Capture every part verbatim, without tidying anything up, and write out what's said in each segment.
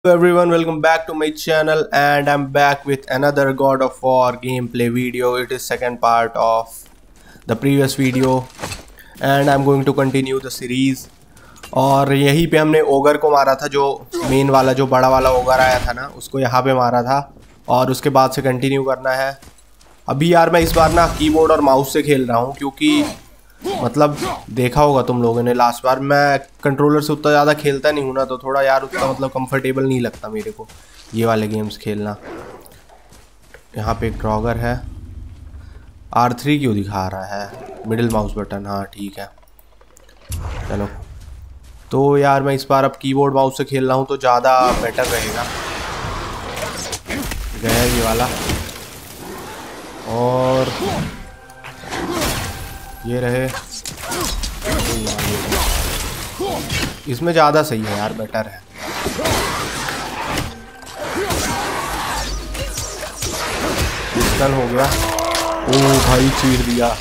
Hello everyone, welcome back to my channel and I'm back with another God of War gameplay video. It is second part of the previous video and I'm going to continue the series. और यहीं पे हमने ogre को मारा था, जो main वाला जो बड़ा वाला ओगर आया था ना, उसको यहाँ पे मारा था और उसके बाद से कंटिन्यू करना है। अभी यार मैं इस बार ना कीबोर्ड और माउस से खेल रहा हूँ, क्योंकि मतलब देखा होगा तुम लोगों ने लास्ट बार मैं कंट्रोलर से उतना ज़्यादा खेलता नहीं हूँ ना, तो थोड़ा यार उतना मतलब कंफर्टेबल नहीं लगता मेरे को ये वाले गेम्स खेलना। यहाँ पे एक ड्रॉगर है, आर थ्री क्यों दिखा रहा है, मिडिल माउस बटन, हाँ ठीक है चलो। तो यार मैं इस बार अब कीबोर्ड माउस से खेल रहा हूँ तो ज़्यादा बेटर रहेगा। गया ये वाला और ये रहे, इसमें ज़्यादा सही है यार, बेटर है। पिस्टल हो गया, ओ भाई चीर दिया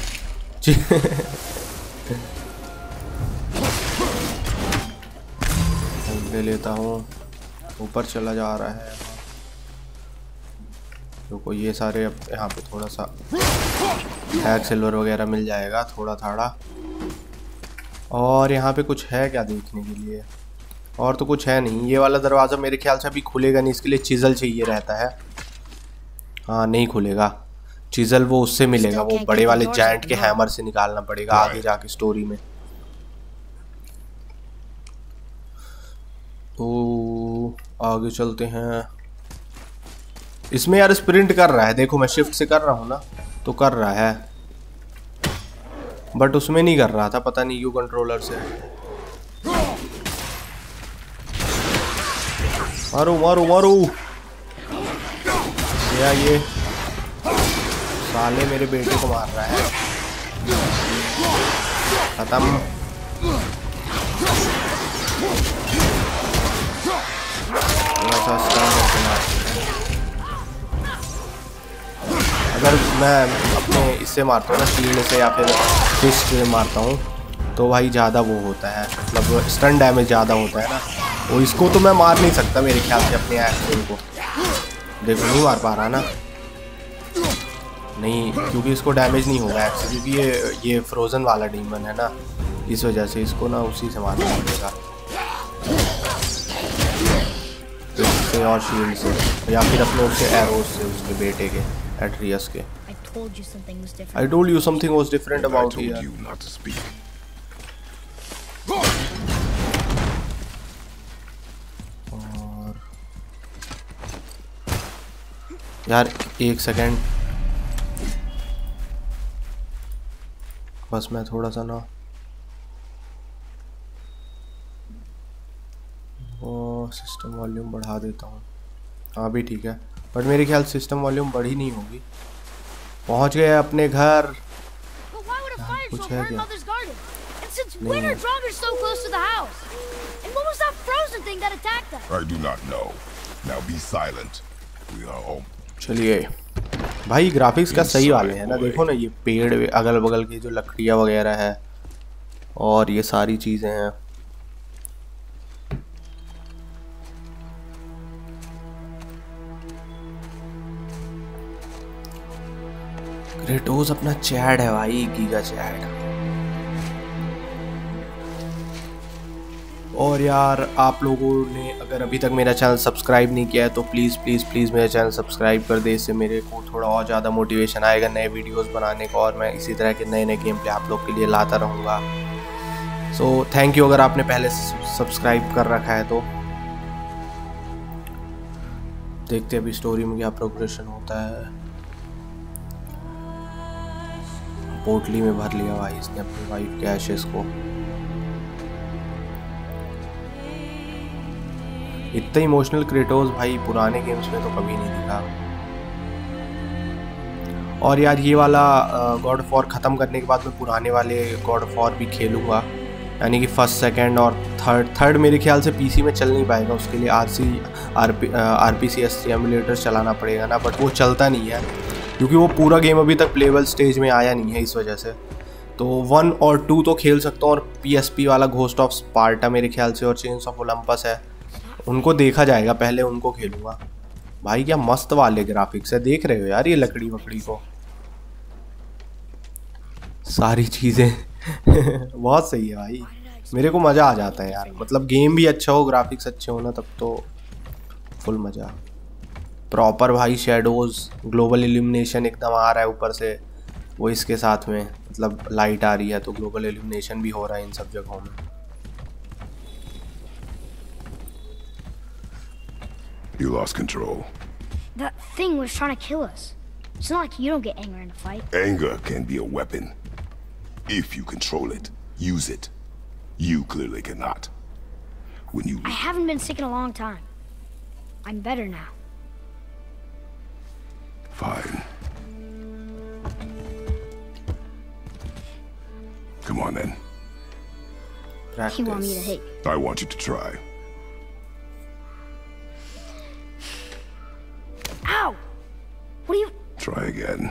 ले लेता हूँ, ऊपर चला जा रहा है। तो ये सारे अब यहाँ पे थोड़ा सा हैक सिल्वर वगैरह मिल जाएगा थोड़ा थोड़ा। और यहाँ पे कुछ है क्या देखने के लिए? और तो कुछ है नहीं। ये वाला दरवाज़ा मेरे ख्याल से अभी खुलेगा नहीं, इसके लिए चिज़ल चाहिए रहता है। हाँ नहीं खुलेगा, चिज़ल वो उससे मिलेगा, वो बड़े वाले जायंट के हैमर से निकालना पड़ेगा आगे जाके स्टोरी में। तो आगे चलते हैं। इसमें यार स्प्रिंट कर रहा है, देखो मैं शिफ्ट से कर रहा हूँ ना तो कर रहा है, बट उसमें नहीं कर रहा था, पता नहीं क्यों कंट्रोलर से। मारो मारो मारो या ये साले मेरे बेटे को मार रहा है। खत्म। अगर मैं अपने इससे मारता हूँ ना, शील्ड से या फिर फिस्ट से मारता हूँ तो भाई ज़्यादा वो होता है, मतलब स्टन डैमेज ज़्यादा होता है ना। वो इसको तो मैं मार नहीं सकता मेरे ख्याल से, अपने एक्शन को देखो नहीं मार पा रहा ना, नहीं क्योंकि इसको डैमेज नहीं होगा एक्शन, क्योंकि ये ये फ्रोज़न वाला डीमन है ना, इस वजह से इसको ना उसी से मारना पड़ेगा, इससे और शील्ड से या फिर अपने उसके एरोज से, उसके बेटे के एट्रियस के। I told you something was different. I told you something was different about here. I told you not to speak. और यार एक सेकेंड, बस मैं थोड़ा सा ना वो सिस्टम वॉल्यूम बढ़ा देता हूँ। हाँ भी ठीक है, बट मेरे ख्याल सिस्टम वॉल्यूम बढ़ी नहीं होगी। पहुंच गए अपने घर। कुछ है क्या? चलिए भाई, ग्राफिक्स का सही वाले हैं ना, देखो ना ये पेड़ अगल बगल की जो लकड़ियाँ वगैरह है और ये सारी चीज़ें हैं। क्रेटोस अपना चैड है भाई, गीगा चैड। और यार आप लोगों ने अगर अभी तक मेरा चैनल सब्सक्राइब नहीं किया है तो प्लीज़ प्लीज़ प्लीज़ मेरा चैनल सब्सक्राइब कर दे, इससे मेरे को थोड़ा और ज़्यादा मोटिवेशन आएगा नए वीडियोस बनाने का, और मैं इसी तरह के नए नए गेम प्ले आप लोग के लिए लाता रहूँगा। सो थैंक यू अगर आपने पहले से सब्सक्राइब कर रखा है तो। देखते अभी स्टोरी में क्या प्रोग्रेशन होता है। पोटली में भर लिया भाई इसने अपनी वाइफ के एशेस को। इतना इमोशनल क्रेटोस भाई पुराने गेम्स में तो कभी नहीं दिखा। और यार ये वाला गॉड ऑफ वॉर ख़त्म करने के बाद मैं पुराने वाले गॉड ऑफ वॉर भी खेलूँगा, यानी कि फर्स्ट सेकंड और थर्ड। थर्ड मेरे ख्याल से पीसी में चल नहीं पाएगा, उसके लिए R C R P R P C S C emulator चलाना पड़ेगा ना, बट वो चलता नहीं है क्योंकि वो पूरा गेम अभी तक प्लेबल स्टेज में आया नहीं है, इस वजह से। तो वन और टू तो खेल सकता हूँ, और पी एस पी वाला घोस्ट ऑफ स्पार्टा मेरे ख्याल से और चेन्स ऑफ ओलंपस है, उनको देखा जाएगा, पहले उनको खेलूंगा। भाई क्या मस्त वाले ग्राफिक्स है, देख रहे हो यार ये लकड़ी वकड़ी को, सारी चीजें बहुत सही है भाई, मेरे को मजा आ जाता है यार। मतलब गेम भी अच्छा हो, ग्राफिक्स अच्छे हो ना, तब तो फुल मजा। प्रॉपर भाई शेडोज, ग्लोबल इल्यूमिनेशन एकदम आ रहा है ऊपर से, वो इसके साथ में मतलब लाइट आ रही है तो ग्लोबल इल्यूमिनेशन भी हो रहा है इन सब जगहों में। You lost control. That thing was trying to kill us. It's not like you don't get anger in a fight. Anger can be a weapon. If you control it, use it. You clearly cannot. When you... I haven't been sick in a long time. I'm better now. Fine. Come on then. Practice. You want me to hit? I want you to try. Ow! What are you... Try again.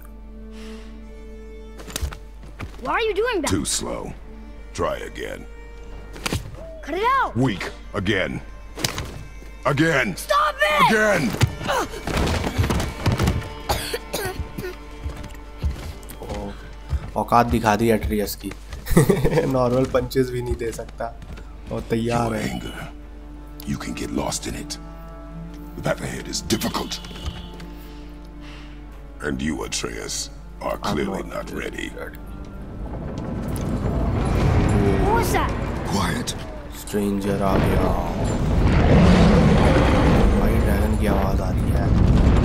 Why are you doing that? Too slow. Try again. Cut it out! Weak. Again. Again. Stop it! Again. औकात दिखा दी Atreus की। Normal punches भी नहीं दे सकता और तैयार है। Anger. You can get lost in it. The path ahead is difficult. And you, Atreus, are clearly not ready. What was that? Quiet. Stranger आ गया। भाई ड्रैगन की आवाज आ रही है।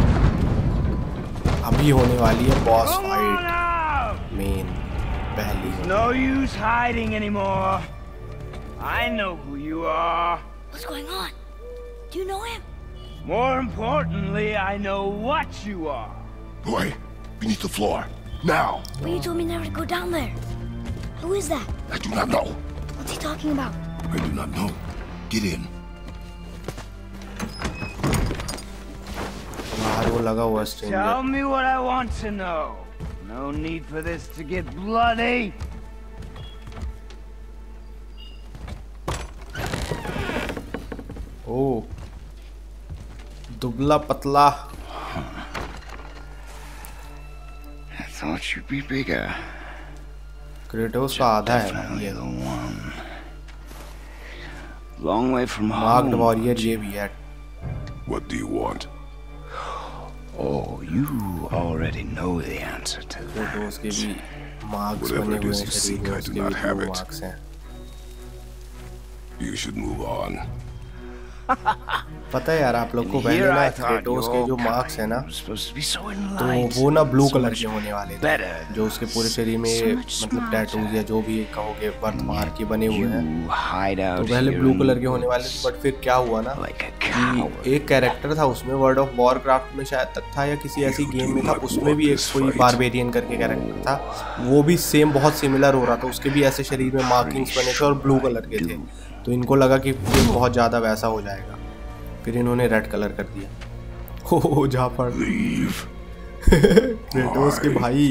अभी होने वाली है बॉस फाइट, मेन पहली। No use hiding anymore. I know who you are. What's going on? Do you know him? More importantly, I know what you are. Boy, beneath the floor. Now. But you told me never to go down there. Who is that? I do not know. What's he talking about? I do not know. Get in. बाहर वो लगा हुआ stranger. Tell me what I want to know. No need for this to get bloody. ओ, दुबला पतला। I thought you'd be bigger. Kratos का आधा है Definitely ये। the one. Long way from marked home. Warrior ये भी है। What do you want? Oh, you already know the answer to that. Kratos के भी मार्क्स Whatever बने it हुए is हैं you शरीर seek, में, I do उसके not भी have दो it. मार्क्स हैं। You should move on. पता है यार आप लोग को, And पहले here ना I thought क्रेटोस के your जो मार्क्स है ना, kind was supposed to be so तो enlightened, वो ना ब्लू so कलर much के होने वाले थे, better. जो उसके पूरे शरीर में So much मतलब smarter. टैटूज या जो भी कहोगे बर्थमार्क के बने हुए हैं, You hide तो out पहले here blue in colour the के होने वाले थे। woods बट फिर क्या हुआ ना like a कि coward. एक कैरेक्टर था उसमें, वर्ल्ड ऑफ वॉरक्राफ्ट में शायद तक था या किसी ऐसी गेम में था, उसमें भी एक कोई बारबेरियन करके कैरेक्टर था, वो भी सेम बहुत सिमिलर हो रहा था, उसके भी ऐसे शरीर में मार्किंग्स बने थे और ब्लू कलर के थे। तो इनको लगा कि ये बहुत ज़्यादा वैसा हो जाएगा, फिर इन्होंने रेड कलर कर दिया। हो जाफर क्रेटोस के भाई,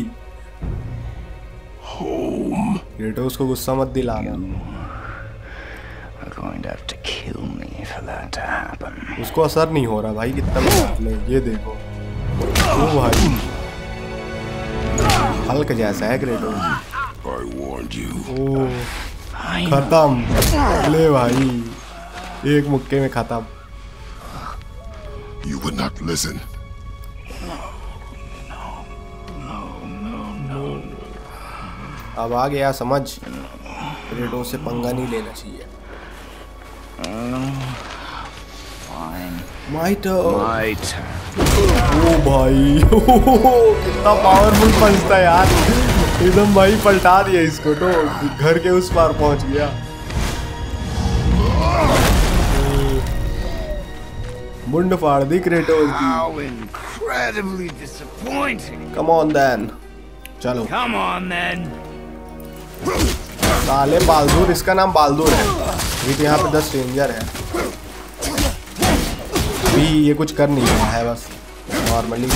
Home. क्रेटोस को गुस्सा मत दिलाना, Are going to have to kill me for that to happen. उसको असर नहीं हो रहा भाई कितना भी मार ले। ये देखो ओ भाई, हल्क जैसा है Kratos. I warned you. Oh I know. खत्म, ले भाई एक मुक्के में खत्म। You would not listen. अब आ गया समझ, क्रेटोस से पंगा नहीं लेना चाहिए। Fine. Might, My turn. ओ भाई कितना पावरफुल पंच था यार, एकदम भाई पलटा दिया इसको, तो घर के उस पार पहुंच गया। मुंड फाड़ दी क्रेटोस की। How incredibly disappointing. Come on then, चलो Come on then. साले बालदूर, इसका नाम बालदूर है। ये तो यहाँ पे दस स्ट्रेंजर है, अभी ये कुछ कर नहीं रहा है, बस नॉर्मली।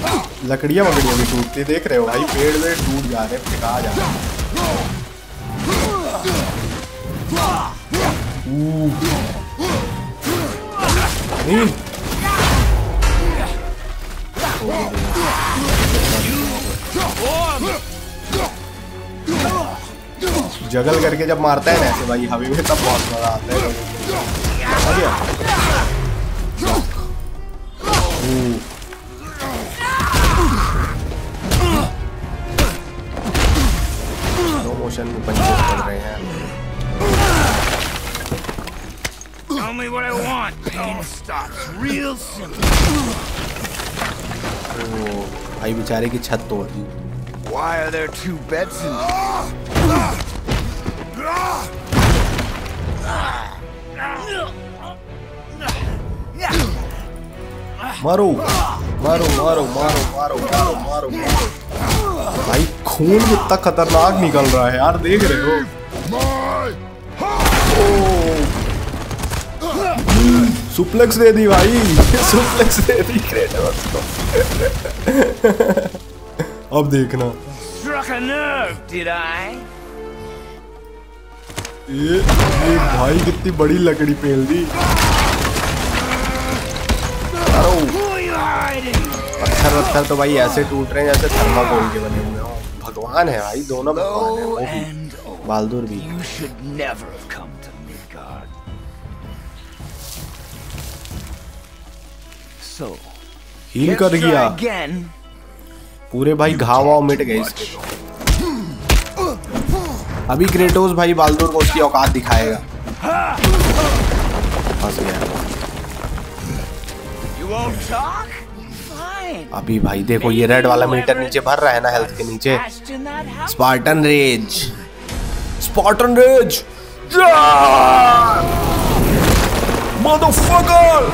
लकड़ियां वकड़ियां भी टूटती देख रहे हो भाई, पेड़ वेड़ टूट जा रहे, फेंका जा रहे। नहीं जगल करके जब मारता है ना ऐसे भाई हवा में, तब बहुत मजा आता है। स्लो मोशन में पंचेस पड़ रहे हैं। Tell me what I want. Pain stops real simple. ओ भाई बेचारे की छत तोड़ दी। Why are there two beds in here? मारो मारो मारो मारो मारो मारो मारो मारो। भाई खून कितना खतरनाक निकल रहा है यार, देख रहे हो। सुप्लेक्स दे दी भाई, सुप्लेक्स दे दी क्रेटोस को। अब देखना। Struck a nerve, did I? ये, ये भाई कितनी बड़ी लकड़ी पेल दी। पत्थर पत्थर तो भाई ऐसे टूट रहे हैं जैसे थर्माकोल के बने हुए हो। भगवान है भाई, दोनों भगवान है, वो भी बालदूर भी। You should never have come to Midgard. So, heal कर गया पूरे भाई, घाव वाव मिट गए इसके तो। अभी क्रेटोस भाई बालदूर को उसकी औकात दिखाएगा। फंस गया। अभी भाई देखो ये रेड वाला मीटर नीचे भर रहा है ना हेल्थ के नीचे। Spartan rage, Spartan rage, motherfucker.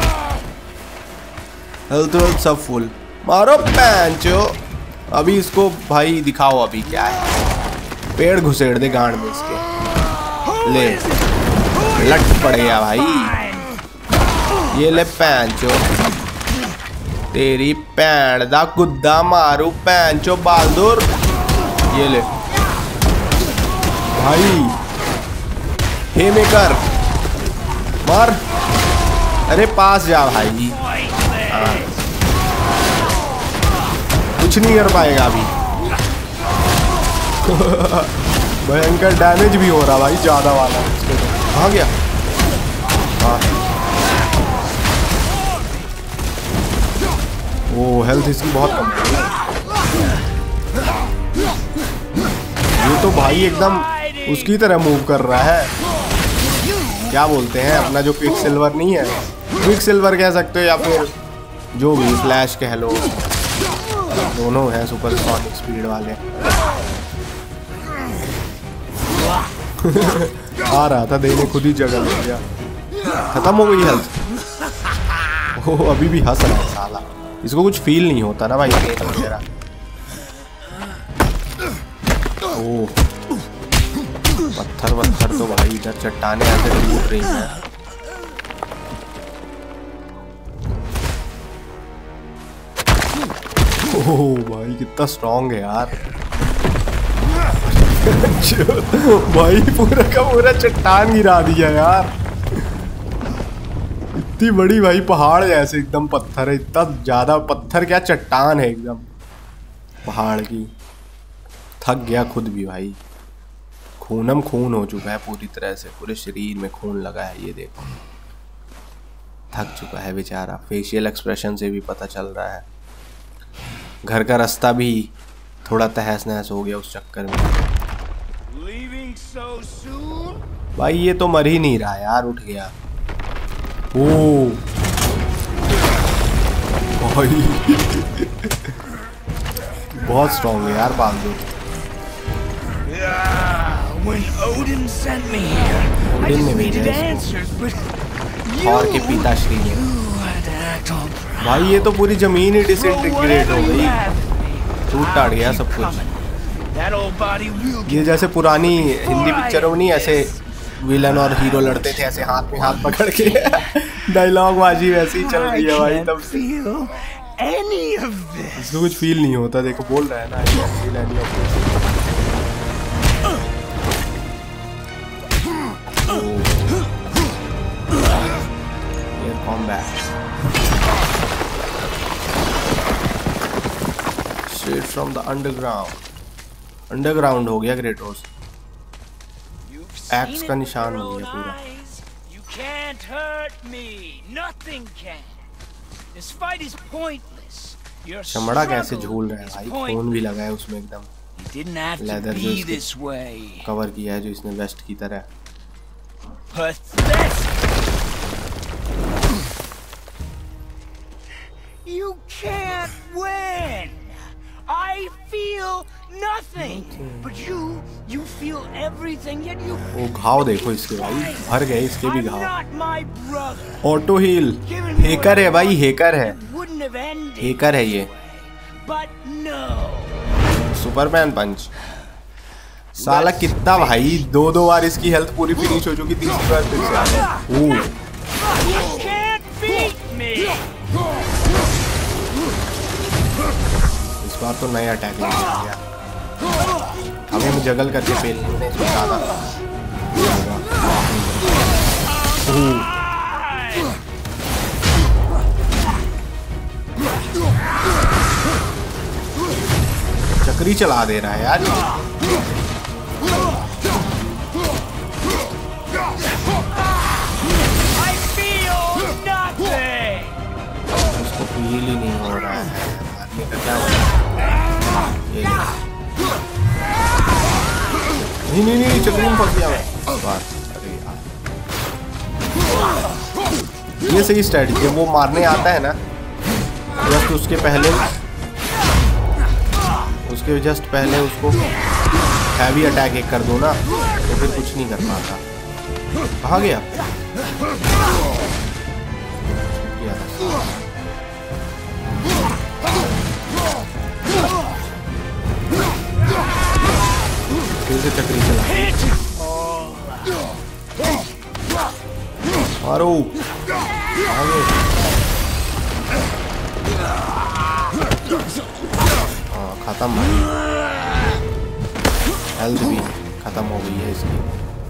Health health सब फुल, मारो पैंचो। अभी इसको भाई दिखाओ अभी क्या है। पेड़ घुसेड़ दे गांड में इसके, ले लट पड़ गया भाई। ये ले पैंचो, तेरी पैंड दा गुद्दा मारू पैंचो बालदूर। ये ले भाई, हे मेकर मार। अरे पास जा भाई, हाँ। कुछ नहीं कर पाएगा अभी। भयंकर डैमेज भी हो रहा भाई, ज्यादा वाला। कहाँ गया? हाँ वो हेल्थ इसकी बहुत कम है। ये तो भाई एकदम उसकी तरह मूव कर रहा है। क्या बोलते हैं अपना जो क्विक सिल्वर नहीं है, क्विक सिल्वर कह सकते हो या फिर जो भी फ्लैश कह लो, दोनों हैं सुपर सोनिक स्पीड वाले। आ रहा था देने, खुद ही जगह लग गया। खत्म हो गई हेल्थ। ओह अभी भी हंस रहा है साला, इसको कुछ फील नहीं होता ना भाई पेन वगैरह। ओह पत्थर पत्थर तो भाई इधर चट्टाने ऐसे टूट रही हैं। ओह भाई कितना स्ट्रॉन्ग है यार। भाई पूरा का पूरा चट्टान गिरा दिया यार। इतनी बड़ी भाई पहाड़ जैसे एकदम पत्थर है, इतना ज्यादा पत्थर क्या चट्टान है एकदम पहाड़ की। थक गया खुद भी भाई, खूनम खून हो चुका है पूरी तरह से, पूरे शरीर में खून लगा है। ये देखो थक चुका है बेचारा, फेशियल एक्सप्रेशन से भी पता चल रहा है। घर का रास्ता भी थोड़ा तहस नहस हो गया उस चक्कर में। भाई ये तो मर ही नहीं रहा यार, उठ गया। ओ भाई बहुत स्ट्रॉन्ग है यार बालदूर। ओडिन ने भेजा और के पिताश्री ने। भाई ये तो पूरी जमीन ही डिसइंटीग्रेट हो गई, टूट टाट गया सब कुछ। ये जैसे पुरानी हिंदी पिक्चरों में नहीं ऐसे विलन और हीरो लड़ते थे ऐसे हाथ में हाथ पकड़ के, डायलॉग बाजी वैसी ही चल रही है भाई तब से। any of this. इसको कुछ फील नहीं होता, देखो बोल रहा है ना, I don't feel any of this. Here combat. Straight from the underground. Underground हो गया Kratos. Axe का निशान हो गया पूरा. You can't hurt me. Nothing can. This fight is pointless. Your चमड़ा कैसे झूल रहा है भाई, खून भी लगा है उसमें एकदम. Didn't have to leather be जो this way. कवर किया है जो इसने वेस्ट की तरह. Pathetic. You can't win. I feel nothing, but you, you feel everything. Yet you. वो घाव देखो इसके भाई, भर गए इसके भी I'm घाव. not my brother. Auto heal, hacker है भाई, हैकर है, Wouldn't have ended. हैकर है ये. But no. Superman punch. साला कितना भाई, दो दो बार इसकी हेल्थ पूरी फिनिश हो चुकी, तीसरी बार फिर से आ गया. ओह. You can't beat me. इस बार तो नया अटैक लेके आ गया. अब हम जगल करके फेल नहीं सोचा था. चक्री चला दे रहा है यार. I feel nothing. उसको फील ही नहीं हो रहा है. मारने का क्या हो रहा है? ये नहीं नहीं नहीं चक्री में फंस गया मैं इस बार. अरे यार, ये सही स्ट्रेटजी है. वो मारने आता है ना, जस्ट उसके पहले उसके जस्ट पहले उसको हैवी अटैक एक कर दो ना, तो फिर कुछ नहीं कर पाता. कहाँ गया? फिर से चक्री चला. मारो आगे. हाँ खत्म भाई, हेल्थ भी खत्म हो गई है इसकी.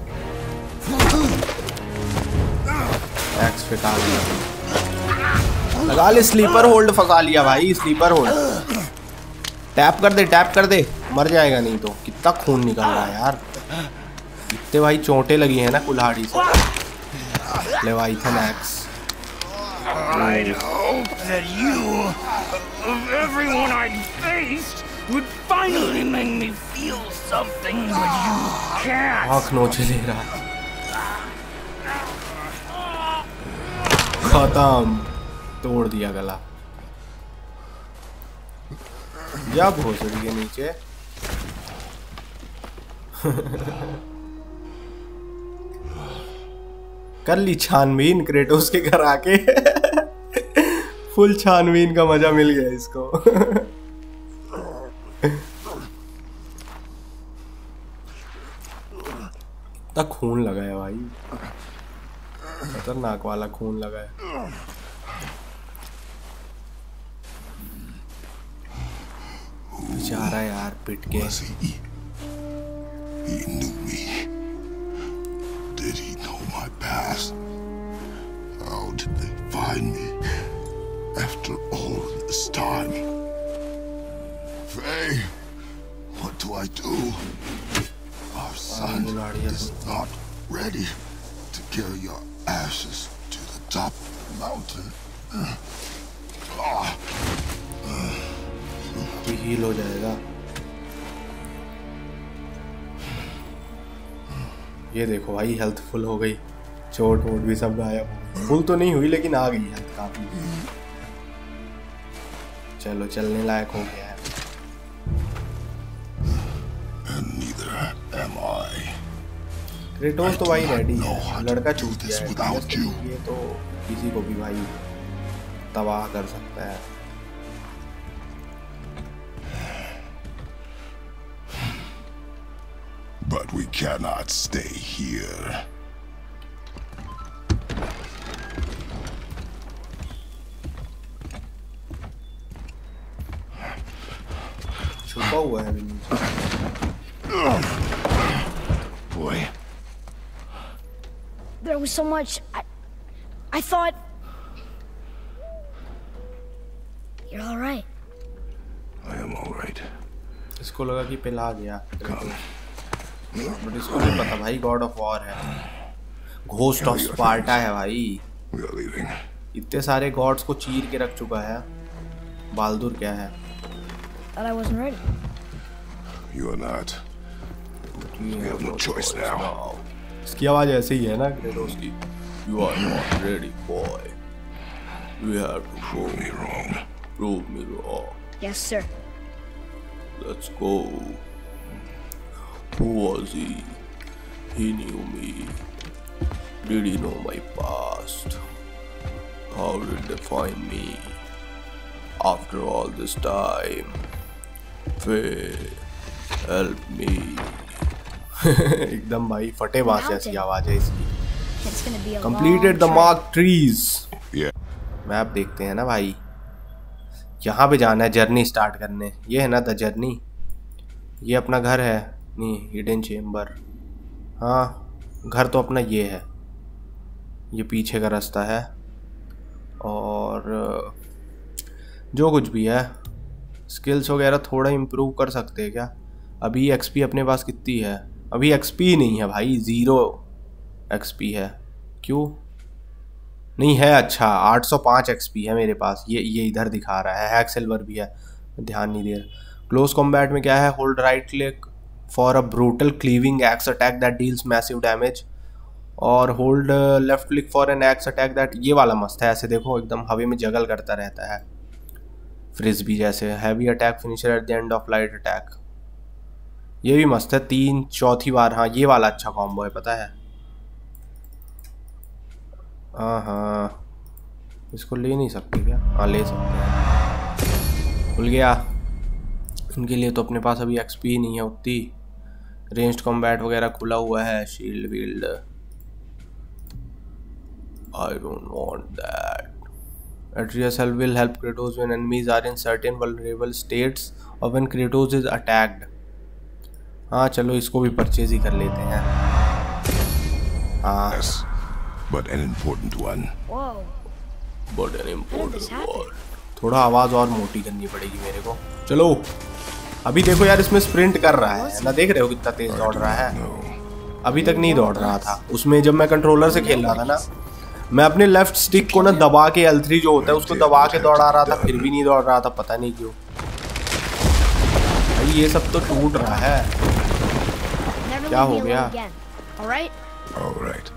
एक्स फेंका दिया. लगा ले स्लीपर होल्ड, फंसा लिया भाई स्लीपर होल्ड. टैप कर दे, टैप कर दे, मर जाएगा नहीं तो. कितना खून निकल रहा है यार. इतने भाई चोटें लगी है ना कुल्हाड़ी से. Leviathan axe. I'd hope that you, of everyone I'd faced, would finally make me feel something, but you can't. आँख नोचे ले रहा. खत्म, तोड़ दिया गला. जा भोसड़ी के नीचे. कर ली छानबीन क्रेटोस के घर आके. फुल छानबीन का मजा मिल गया इसको. कितना खून लगा है भाई, खतरनाक वाला खून लगा है. बेचारा यार पिट के. He knew me. Did he know my past? How did they find me after all this time? Faye, what do I do? Our son is not ready to carry your ashes to the top of the mountain. Heal हो जाएगा. ये देखो भाई health full हो गई, चोट vote भी सब गायब. फुल तो नहीं हुई लेकिन आ गई हेल्थ काफी. चलो चलने लायक हो गया है. क्रेटोस तो भाई रेडी है, लड़का छूट गया है. ये तो किसी को भी भाई तबाह कर सकता है. But we cannot stay here. दबा हुआ है नीचे। Boy. There was so much. I, I thought. You're all right. I am all right. इसको लगा कि पिला गया, बट इसको नहीं पता भाई गॉड ऑफ वॉर है, घोस्ट ऑफ स्पार्टा है भाई। We are leaving. इतने सारे गॉड्स को चीर के रख चुका है, बहादुर क्या है। Thought I wasn't ready. You are not. We have no choice now. इसकी आवाज ऐसे ही है ना क्रेटोस की। You are not ready, boy. We have to Prove me wrong. prove me wrong. Yes, sir. Let's go. Who was he? He knew me. Did he know my past? How did they find me? After all this time, Faye, help me. एकदम भाई फटे बांस जैसी आवाज है इसकी। It's gonna be a Completed long the trek. marked trees. Yeah. Map देखते हैं ना भाई, यहाँ पे जाना है जर्नी स्टार्ट करने। ये है ना द जर्नी, ये अपना घर है, नहीं हिडन चेम्बर। हाँ घर तो अपना ये है, ये पीछे का रास्ता है। और जो कुछ भी है स्किल्स वगैरह थोड़ा इम्प्रूव कर सकते हैं क्या। अभी एक्सपी अपने पास कितनी है, अभी एक्सपी नहीं है भाई, ज़ीरो एक्सपी है। क्यों नहीं है, अच्छा आठ सौ पाँच एक्सपी है मेरे पास, ये ये इधर दिखा रहा है। हैक सिल्वर भी है, ध्यान नहीं दे रहा। क्लोज कॉम्बैट में क्या है, hold right click for a brutal cleaving axe attack that deals massive damage, और hold left click for an axe attack that, ये वाला मस्त है। ऐसे देखो एकदम हवा में जगल करता रहता है, फ्रिस्बी जैसे। Heavy attack finisher at the end of light attack, ये भी मस्त है, तीन चौथी बार। हाँ ये वाला अच्छा कॉम्बो है, पता है। हाँ हाँ इसको ले नहीं सकते क्या, हाँ ले सकते हैं, भूल गया। इनके लिए तो अपने पास अभी एक्सपी नहीं है उतनी। रेंज्ड कॉम्बैट वगैरह खुला हुआ है, shield wield. I don't want that. Atreus help will help Kratos when enemies are in certain vulnerable states or when Kratos is attacked. हाँ चलो इसको भी परचेज ही कर लेते हैं। हाँ Yes, but an important one. Whoa. But an How did important this happen? one. थोड़ा आवाज और मोटी करनी पड़ेगी मेरे को। चलो अभी देखो यार, इसमें स्प्रिंट कर रहा है ना, देख रहे हो कितना तेज दौड़ रहा है। No. अभी तक नहीं दौड़ रहा था उसमें, जब मैं कंट्रोलर से खेल रहा था ना, मैं अपने लेफ्ट स्टिक को ना दबा के एल थ्री जो होता है उसको दबा के दौड़ा रहा था, फिर भी नहीं दौड़ रहा था, पता नहीं क्यों। भाई ये सब तो टूट रहा है, Never क्या leave हो me गया? alone again. All right? All right.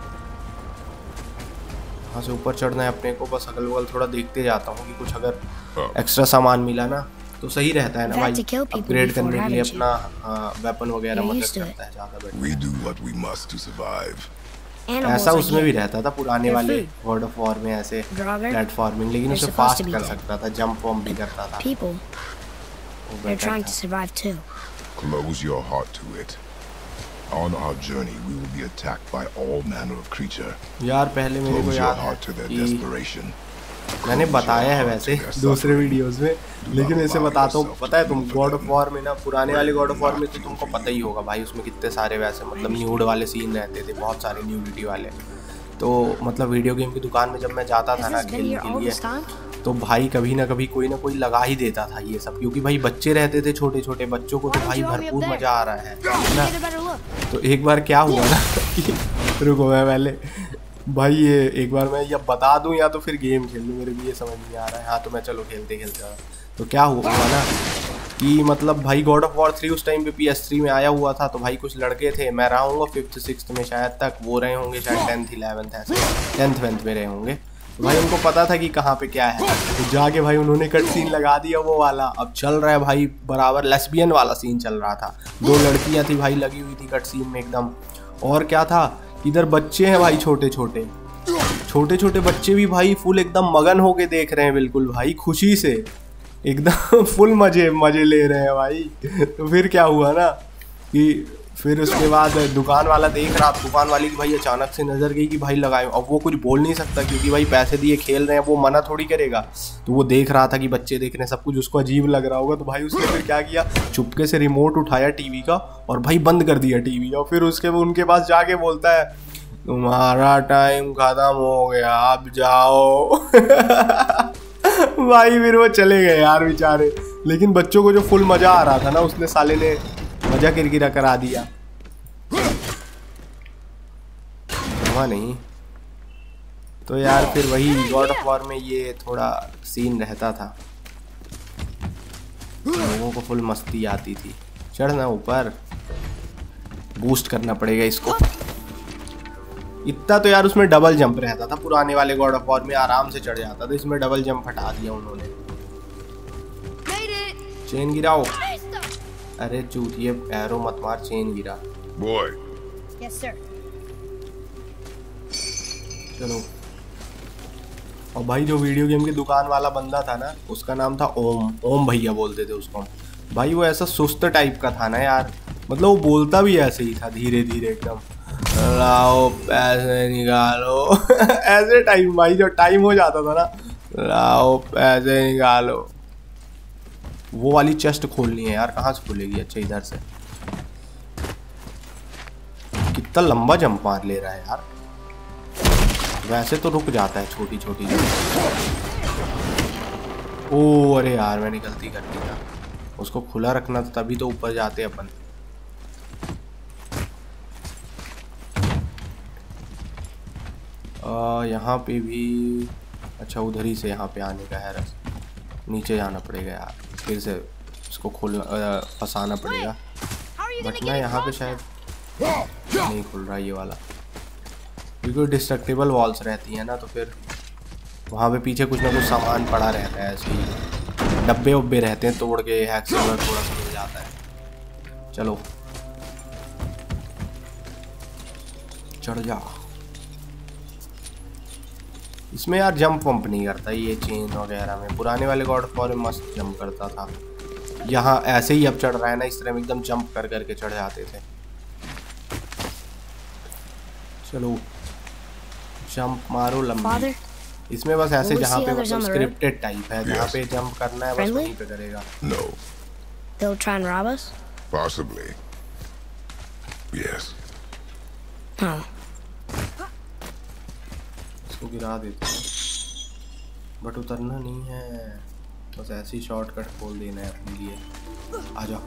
वहाँ से ऊपर चढ़ना है अपने को, बस अगल बगल थोड़ा देखते जाता हूँ कि कुछ अगर एक्स्ट्रा सामान मिला ना तो सही रहता है ना भाई। अपग्रेड करने के लिए अपना वेपन वगैरह मदद करता है ज़्यादा better. We do what we must to survive. Animals ऐसा like उसमें you. भी रहता था पुराने They're वाले food. गॉड ऑफ वॉर में, ऐसे Draugr, प्लेटफॉर्मिंग, लेकिन they're उसे supposed फास्ट to be कर dead. सकता था, जंप वम्प भी करता था। People, वो they're better trying था। to survive too. Close your heart to it. On our journey, we will be attacked by all manner of creature. यार पहले मेरे को Close your याद है heart to their कि desperation. मैंने बताया है वैसे दूसरे वीडियोस में, लेकिन ऐसे बताता हूँ। पता है तुम गॉड ऑफ वॉर में ना, पुराने वाले गॉड ऑफ वॉर में तो तुमको पता ही होगा भाई, उसमें कितने सारे वैसे मतलब न्यूड वाले सीन रहते थे, बहुत सारे न्यूडिटी वाले। तो मतलब वीडियो गेम की दुकान में जब मैं जाता था Has ना this been खेलने here के all लिए, this time? तो भाई कभी ना कभी कोई ना कोई लगा ही देता था ये सब, क्योंकि भाई बच्चे रहते थे, छोटे छोटे बच्चों को तो Why don't भाई you want me up भरपूर there? मजा आ रहा है ना। Get a better look. तो एक बार क्या हुआ ना कि रुको मैं पहले भाई ये एक बार मैं या बता दूं या तो फिर गेम खेल लूं, मेरे भी ये समझ नहीं आ रहा है। हाँ तो मैं चलो खेलते खेलते आ। तो क्या हुआ ना कि मतलब भाई गॉड ऑफ वॉर थ्री उस टाइम पे पी एस थ्री में आया हुआ था, तो भाई कुछ लड़के थे, मैं रहा हूँगा फिफ्थ सिक्स में शायद तक, वो रहे होंगे शायद टेंथ इलेवेंथ ऐसे टेंथ वेंथ में रहे होंगे। तो भाई उनको पता था कि कहाँ पे क्या है, तो जाके भाई उन्होंने कट सीन लगा दिया वो वाला। अब चल रहा है भाई बराबर लेस्बियन वाला सीन चल रहा था, दो लड़कियाँ थी भाई लगी हुई थी कट सीन में एकदम। और क्या था, इधर बच्चे हैं भाई छोटे छोटे छोटे छोटे बच्चे भी भाई फुल एकदम मगन होके देख रहे हैं, बिल्कुल भाई खुशी से एकदम फुल मजे मजे ले रहे हैं भाई। तो फिर क्या हुआ ना कि फिर उसके बाद दुकान वाला देख रहा, दुकान वाली की भाई अचानक से नज़र गई कि भाई लगाए। अब वो कुछ बोल नहीं सकता क्योंकि भाई पैसे दिए खेल रहे हैं, वो मना थोड़ी करेगा। तो वो देख रहा था कि बच्चे देख रहे हैं, सब कुछ उसको अजीब लग रहा होगा। तो भाई उसने फिर क्या किया, चुपके से रिमोट उठाया टीवी का और भाई बंद कर दिया टीवी। और फिर उसके वो उनके पास जाके बोलता है तुम्हारा टाइम खत्म हो गया, अब जाओ। भाई फिर वो चले गए यार बेचारे। लेकिन बच्चों को जो फुल मजा आ रहा था ना, उसने साले ने मजा किरकिरा करा दिया। हुआ नहीं तो यार फिर वही गॉड ऑफ वॉर में ये थोड़ा सीन रहता था, लोगों को फुल मस्ती आती थी। चढ़ना ऊपर, बूस्ट करना पड़ेगा इसको। इतना तो यार उसमें डबल जंप रहता था, पुराने वाले गॉड ऑफ वॉर में आराम से चढ़ जाता था, इसमें डबल जंप हटा दिया उन्होंने। चेन गिराओ। अरे चूतिए पैरों मत मार, चेन गिरा। Boy. Yes, sir. चलो। और भाई जो वीडियो गेम की दुकान वाला बंदा था ना, उसका नाम था ओम, ओम भैया बोलते थे उसको। भाई वो ऐसा सुस्त टाइप का था ना यार, मतलब वो बोलता भी ऐसे ही था, धीरे धीरे एकदम, लाओ पैसे निकालो। ऐसे टाइम भाई जो टाइम हो जाता था ना, लाओ पैसे निकालो। वो वाली चेस्ट खोलनी है यार, कहाँ से खुलेगी? अच्छा इधर से। कितना लंबा जंप मार ले रहा है यार, वैसे तो रुक जाता है छोटी छोटी जगह। ओ अरे यार मैंने गलती कर दी था, उसको खुला रखना था, तभी तो ऊपर जाते अपन। आ, यहाँ पे भी अच्छा उधर ही से यहाँ पे आने का है रास्ता, नीचे जाना पड़ेगा यार, फिर से इसको खोल फंसाना पड़ेगा। बट ना यहाँ पे शायद नहीं खुल रहा ये वाला, क्योंकि डिस्ट्रक्टिबल वॉल्स रहती हैं ना, तो फिर वहाँ पे पीछे कुछ ना कुछ सामान पड़ा रहता है, ऐसे ही डब्बे वब्बे रहते हैं, तोड़ के हैक से थोड़ा सा मिल जाता है। चलो चढ़ जा। इसमें यार जंप वंप नहीं करता ये चेन वगैरह में, पुराने वाले गॉड ऑफ वॉर में मस्त जंप करता था। यहाँ ऐसे ही अब चढ़ रहा है ना, इस तरह में एकदम जंप कर करके चढ़ जाते थे। चलो जंप मारो लंबी। इसमें बस ऐसे जहाँ पे मतलब स्क्रिप्टेड टाइप है, जहाँ पे जंप करना है बस वहीं पे करेगा। No. They'll try and rob us? Possibly. Yes. Oh. इसको गिरा देते हैं, बट उतरना नहीं है, बस ऐसे ही शॉर्टकट खोल देना है अपने लिए। आ जाओ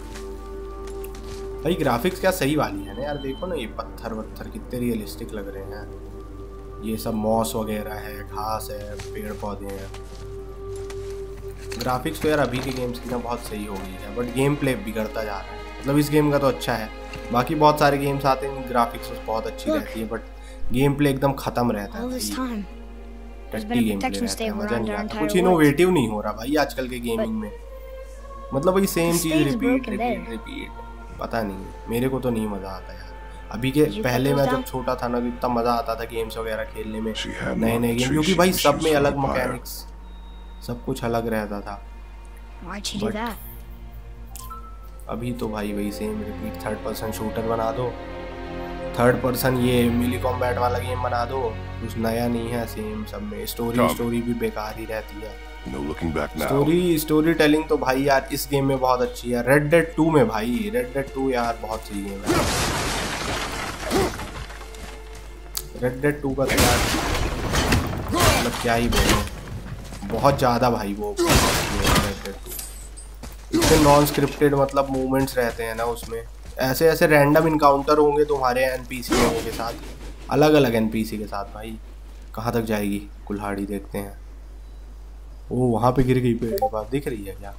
भाई। ग्राफिक्स क्या सही वाली है ना यार, देखो ना ये पत्थर वत्थर कितने रियलिस्टिक लग रहे हैं। ये सब मॉस वगैरह है, घास है, पेड़ पौधे हैं। ग्राफिक्स तो यार अभी के गेम्स की ना बहुत सही हो गई है, बट गेम प्ले बिगड़ता जा रहा है। मतलब इस गेम का तो अच्छा है, बाकी बहुत सारे गेम्स आते हैं ग्राफिक्स बहुत अच्छी रहती है, बट गेम प्ले एकदम खत्म रहता है। टट्टी गेम प्ले रहता है, मजा नहीं आता, कुछ इनोवेटिव नहीं हो रहा भाई आजकल के गेमिंग में। मतलब वही सेम चीज रिपीट रिपीट रिपीट, पता नहीं, मेरे को तो नहीं मजा आता यार। अभी के पहले मैं जब छोटा था ना, इतना मजा आता था गेम्स वगैरह खेलने में, नए नए गेम, क्योंकि भाई सब में अलग मैकेनिक्स, सब कुछ अलग रहता था। बट अभी तो भाई वही same repeat, third person shooter बना दो, थर्ड पर्सन ये मिली कॉम्बैट वाला गेम बना दो, कुछ नया नहीं है, सेम सब में। स्टोरी स्टोरी भी बेकार ही रहती है। No looking back now. Story story telling तो भाई यार इस गेम में बहुत अच्छी है। रेड डेड टू में भाई, रेड डेड टू यार बहुत सही गेम है। रेड डेड टू का तो यार मतलब क्या ही बोलूं, बहुत ज़्यादा भाई वो रेड डेड टू। इसमें नॉन स्क्रिप्टेड मतलब मूवमेंट्स रहते हैं ना उसमें, ऐसे ऐसे रैंडम इनकाउंटर होंगे तुम्हारे एनपीसी लोगों के साथ, अलग अलग एनपीसी के साथ। भाई कहाँ तक जाएगी कुल्हाड़ी, देखते हैं। वो वहाँ पे गिर गई पेड़ के पास, दिख रही है क्या?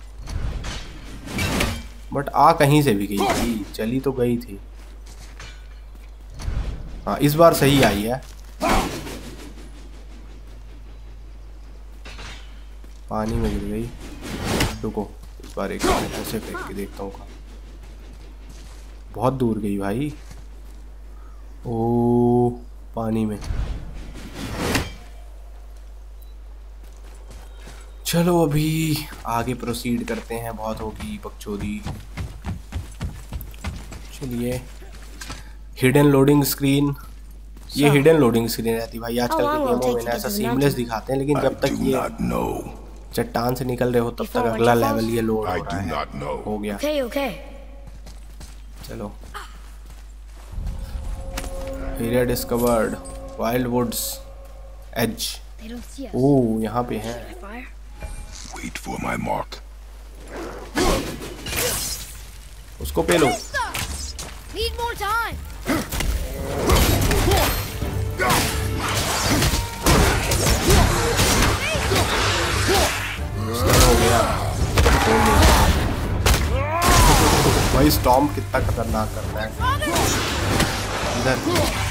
बट आ कहीं से भी गई थी, चली तो गई थी। हाँ इस बार सही आई है। पानी में गिर गई, रुको इस बार एक ऐसे फेंक के देखता हूँ। बहुत दूर गई भाई, ओ पानी में। चलो अभी आगे प्रोसीड करते हैं, बहुत होगी बकचोदी। चलो इसलिए हिडन लोडिंग स्क्रीन, ये हिडन लोडिंग स्क्रीन रहती भाई आजकल के गेमों में ना, ऐसा सीमलेस दिखाते हैं, लेकिन जब तक ये चट्टान से निकल रहे हो तब तक अगला लेवल ये लोड हो रहा है। हो गया। Okay, okay. चलो। Area discovered, wild woods edge. They don't see us. Oh यहाँ पे है। Fire? Wait for my mark. उसको पे लो। Need more time. हो गया। भाई स्टॉर्म कितना खतरनाक करता है। इधर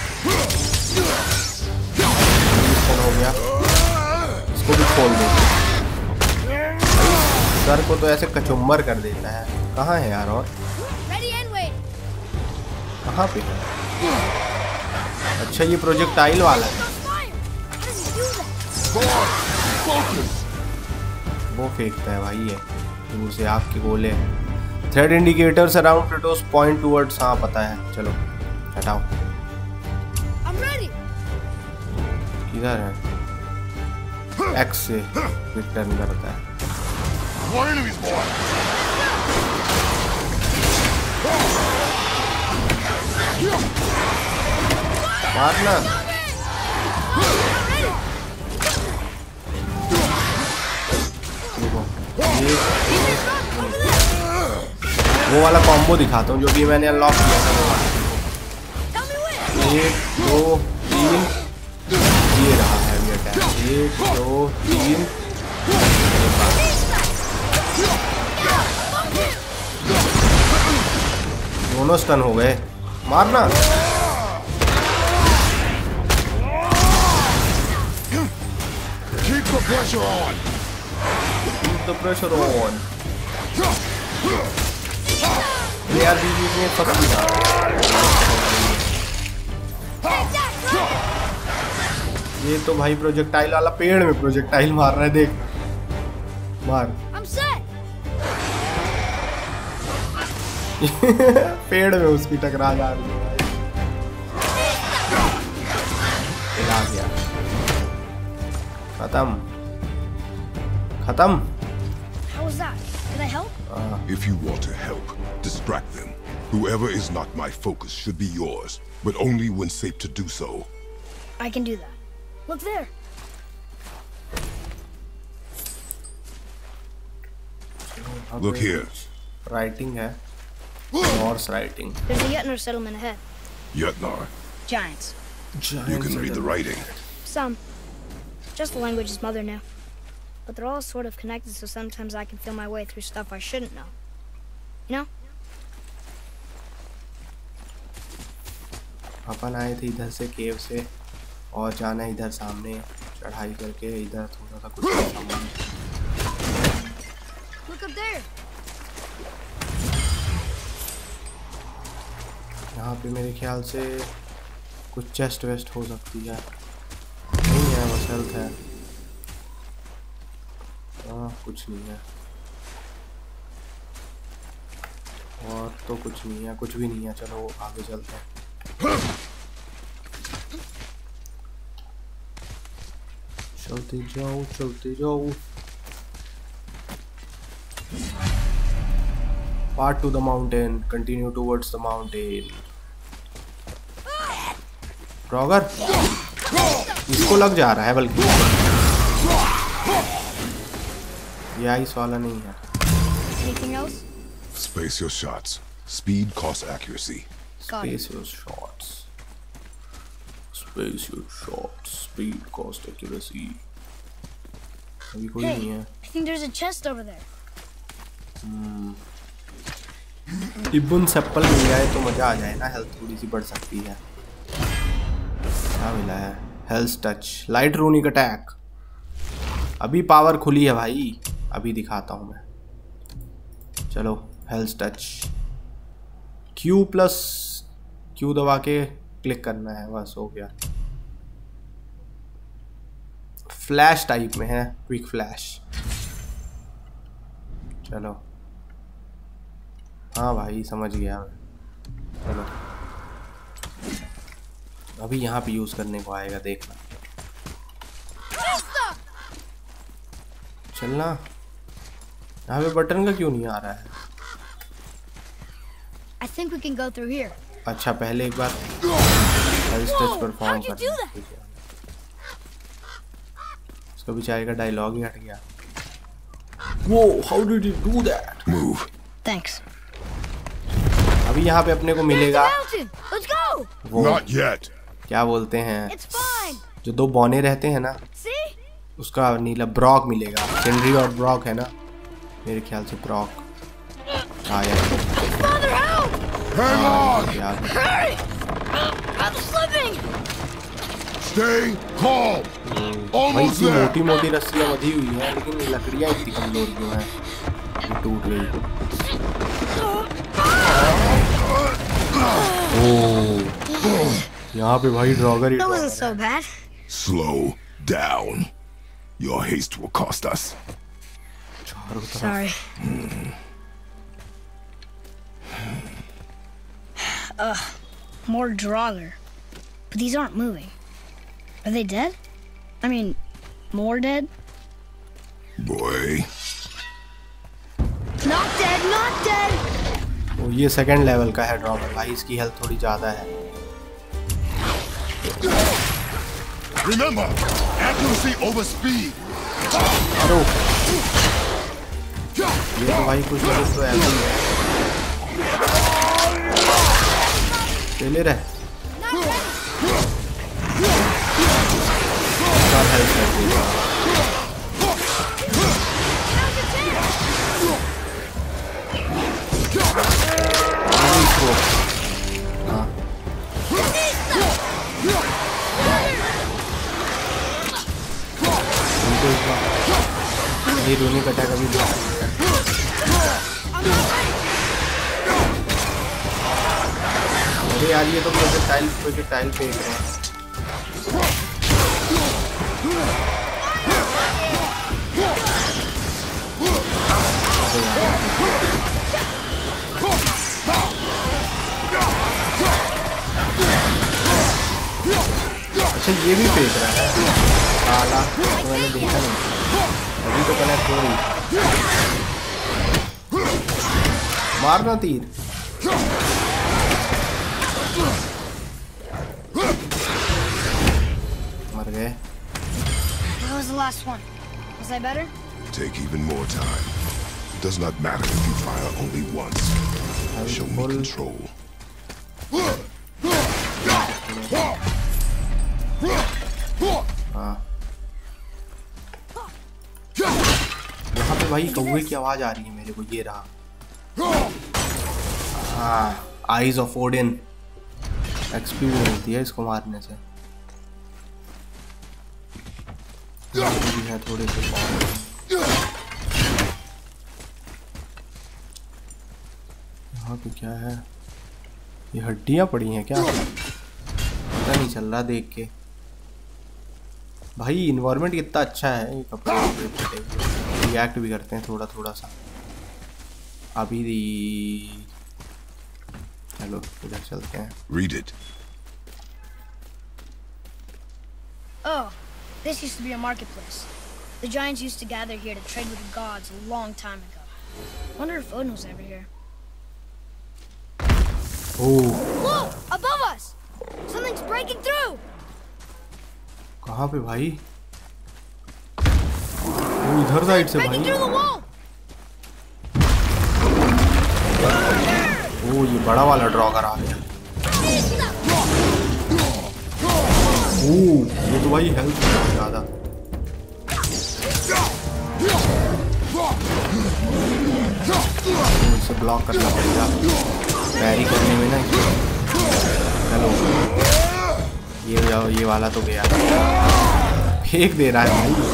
हो गया, इसको भी खोल दो। सर को तो ऐसे कचुम्बर कर देता है। कहाँ है यार? और कहाँ पे है? अच्छा ये प्रोजेक्टाइल वाला है। वो फेंकता है भाई ये दूर से आग के गोले। Threat indicators around Kratos point towards. हाँ पता है, चलो हटाओ। किधर है? एक्स से क्विक टर्न करता है। मारना। ये वो वाला कॉम्बो दिखाता हूँ जो भी मैंने अनलॉक किया था। वो वाला एक दो तीन, ये रहा हैवी अटैक। एक दो तीन, दोनों स्टन हो गए। मारना। Keep the pressure on. Keep the pressure on. ये यार बीच में फंस गया। ये तो भाई प्रोजेक्टाइल वाला पेड़ में प्रोजेक्टाइल मार रहा है, देख। मार। पेड़ में उसकी टकरा जा रही है। हिला गया। खत्म खत्म। How was that? Did I help? If you want to help, distract them. Whoever is not my focus should be yours, but only when safe to do so. I can do that. Look there. Look here. Writing है, Norse writing. There's a Yetner settlement ahead. Yetnar. Giants. You can read the writing. Some. Just the language his mother knew. But they're all sort of connected, so sometimes I can feel my way through stuff I shouldn't know. You know? अपन आए थे इधर से केव से और जाना इधर सामने चढ़ाई करके इधर थोड़ा सा कुछ सामान। Look up there. यहाँ पे मेरे ख्याल से कुछ चेस्ट वेस्ट हो सकती है। नहीं है, बस हेल्थ है। हाँ कुछ नहीं है, और तो कुछ नहीं है, कुछ भी नहीं है। चलो आगे चलते हैं। चलते जाओ चलते जाओ। Part to the mountain. Continue towards the mountain. Roger इसको लग जा रहा है, बल्कि ये आइस वाला नहीं है। Anything else? Space your shots. Speed costs accuracy. Space your shots. Space your shots. Speed cost accuracy. अभी कोई नहीं है। I think there's a chest over there. Hmm. इब्बन सेप्पल मिल जाए तो मजा आ जाए ना, हेल्थ थोड़ी सी बढ़ सकती है। क्या मिला है? Health touch, light runic attack. अभी पावर खुली है भाई, अभी दिखाता हूँ मैं। चलो health touch, Q plus Q दबा के क्लिक करना है, बस हो गया। फ्लैश टाइप में है, क्विक फ्लैश। चलो हाँ भाई समझ गया मैं। चलो अभी यहाँ पे यूज करने को आएगा, देखना। चलना, यहाँ पे बटन का क्यों नहीं आ रहा है? I think we can go through here. अच्छा पहले एक बार टच परफॉर्म करना। उसका बेचारे का डायलॉग ही हट गया। वो how did you do that? Move. Thanks. अभी यहाँ पे अपने को मिलेगा Let's go. वो Not yet. क्या बोलते हैं, It's fine. जो दो बौने रहते हैं ना, See? उसका नीला ब्रॉक मिलेगा। सिंड्री और ब्रॉक है ना, मेरे ख्याल से ब्रॉक आया है। Father, help! Hang on. याद है। Hurry! I'm slipping. Stay calm. भाई Almost इतनी there. मोटी मोटी रस्सियाँ बंधी हुई हैं, लेकिन लकड़ियाँ इतनी कमजोर क्यों हैं? ये टूट गई। ओह, यहाँ पे भाई ड्रॉगर ही That wasn't ड्रॉगर so है। bad. Slow down. Your haste will cost us. चारों तरफ Sorry. Ugh, more Draugr. But these aren't moving. Are they dead? I mean, more dead? Boy. Not dead, not dead! वो ये second level का है ड्रॉगर भाई, इसकी health थोड़ी ज्यादा है। Remember, accuracy over speed. अरे ये तो भाई कुछ ना कुछ तो ऐसा ही है। चले रहे हेल्प कर देगा। हाँ ये रोने का अटैक अभी अरे यार ये तो मुझे टाइल पे टाइल फेंक रहे हैं। अच्छा ये भी फेंक रहा है साला, तो मैंने देखा नहीं, अभी तो कनेक्ट हो रही। मारना तीर। मर गए। That was the last one. Was I better? Take even more time. It does not matter if you fire only once. Show me control. हाँ यहाँ पे भाई कौवे की आवाज आ रही है मेरे को, ये रहा। हाँ आइज ऑफ ओडिन, एक्सपी भी मिलती है इसको मारने से। भी है थोड़े से यहाँ पे क्या है, ये हड्डियां पड़ी हैं क्या, पता नहीं चल रहा देख के। भाई इन्वायरमेंट कितना अच्छा है, ये कपड़े रिएक्ट भी करते हैं थोड़ा थोड़ा सा। अभी चलो इधर चलते हैं। Read it. Oh, this used to be a marketplace. The giants used to gather here to trade with the gods a long time ago. Wonder if Odin was ever here. Oh. Whoa! Above us! Something's breaking through! कहाँ पे भाई? वो इधर side से भाई। ओ ये बड़ा वाला ड्रॉगर आ गया। ओ ये तो भाई हेल्थ बहुत ज्यादा। इसे ब्लॉक करना पड़ेगा पैरी करने में ना। चलो ये ये वाला तो गया, फेंक दे रहा है भाई।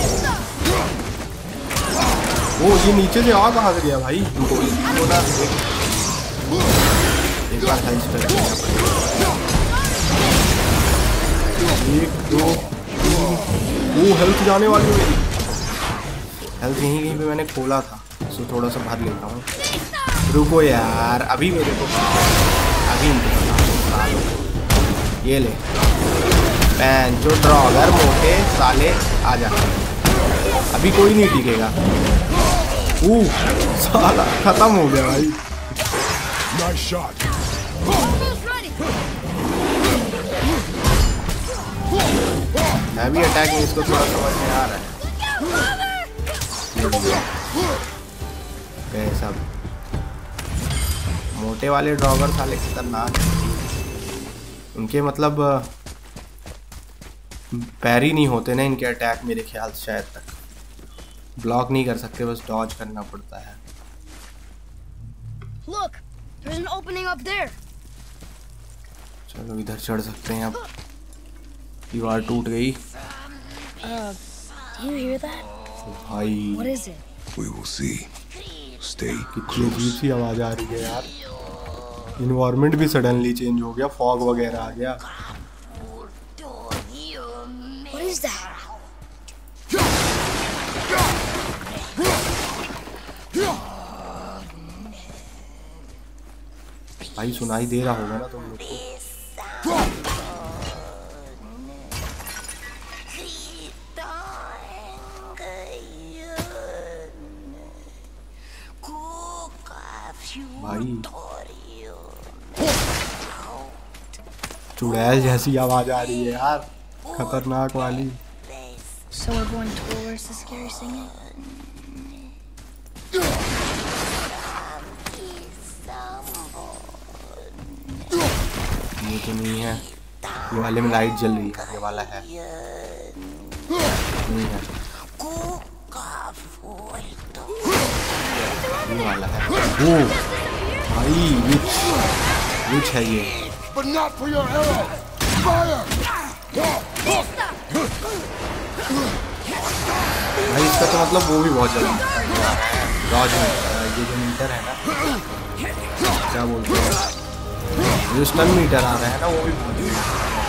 ओ ये नीचे से आ कहाँ से गया भाई? एक बार हेल्थ कर दिया, एक दो वो हेल्थ जाने वाली है मेरी। हेल्थ यहीं कहीं पे मैंने खोला था, सो थोड़ा सा भर लेता हूँ। रुको यार अभी मेरे को अभी ये ले पैन जो ड्रॉगर मोटे साले आ जा, अभी कोई नहीं टिकेगा। ऊ साला खत्म हो गया भाई। Nice shot. हैवी अटैक में इसको थोड़ा समझ में आ रहा है। ये सब मोटे वाले ड्रॉगर साले खतरनाक हैं। उनके मतलब पैर ही नहीं होते ना इनके अटैक, मेरे ख्याल से शायद तक ब्लॉक नहीं कर सकते, बस डॉज करना पड़ता है। Look, there's an opening up there. चलो इधर चढ़ सकते हैं अब। दीवार टूट गई। Uh, do you hear that? भाई What is it? We will see. Stay कितनी अजीब सी आवाज आ रही है यार। इन्वायरमेंट भी सडनली चेंज हो गया, फॉग वगैरह आ गया। What is that? भाई सुनाई दे रहा होगा ना तुम लोग को। भाई चुड़ैल जैसी आवाज आ रही है यार, खतरनाक वाली। So we're going towards the scary singing? ये तो नहीं है, ये वाले में लाइट जल रही है, ये वाला है नहीं है, ये वाला है। वो भाई विच विच है ये। But not for your arrow. Fire! भाई इसका तो मतलब वो भी बहुत जल्दी डॉज में, ये जो मीटर है ना, क्या बोलते हैं, जो स्टन मीटर आ रहा है ना, वो भी बहुत जल्दी।